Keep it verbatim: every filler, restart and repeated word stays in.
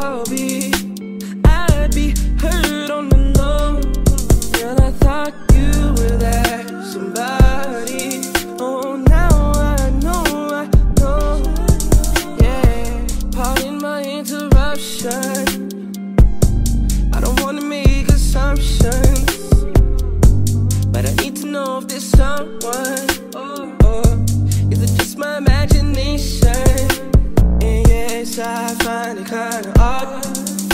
I'll be, I'd be hurt on the low. And I thought you were that somebody. Oh, now I know, I know. Yeah, pardon my interruption. I don't wanna make assumptions, but I need to know if there's someone. Oh, oh. Is it just my imagination? And yes, I find it kinda odd